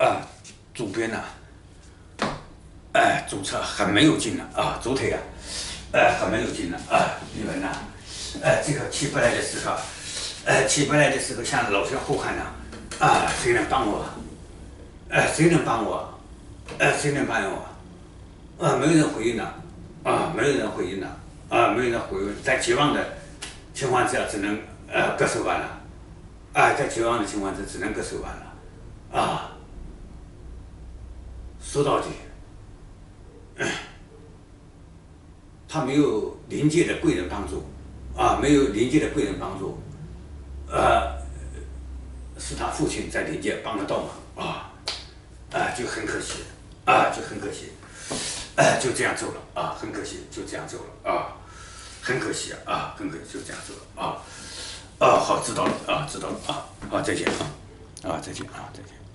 左边呢，左侧还没有进呢左腿还没有进呢你们呢，这个起不来的时候，向老天呼喊呢，谁能帮我？谁能帮我？谁能帮我？没有人回应了，没有人回应了，没有人回应，在绝望的情况之下，只能割手腕了，在绝望的情况下，只能割手腕了，说到底，他没有灵界的贵人帮助，没有灵界的贵人帮助，是他父亲在灵界帮得到忙，就很可惜，就很可惜，就这样走了，很可惜，就这样走了，很可惜很可惜，就这样走了，好，知道了，知道了，好，再见再见，再见。